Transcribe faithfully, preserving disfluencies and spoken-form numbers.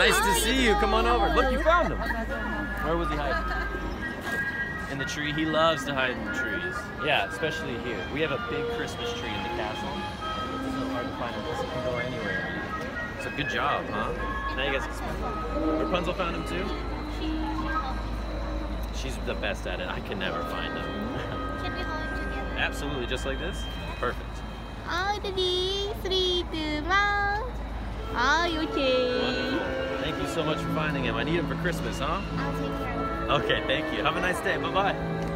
Nice to see you. Come on over. Look, you found him. Where was he hiding? In the tree. He loves to hide in the trees. Yeah, especially here. We have a big Christmas tree in the castle. It's so hard to find him. He can go anywhere. So good job, huh? Now you guys can smell. Rapunzel found him too? She's the best at it. I can never find him. Can we hold together? Absolutely, just like this. Perfect. Oh, Daddy. Three, two, one. Oh, you okay? Wonderful. Thank you so much for finding him. I need him for Christmas, huh? I'll take care of him. Okay, thank you. Have a nice day. Bye-bye.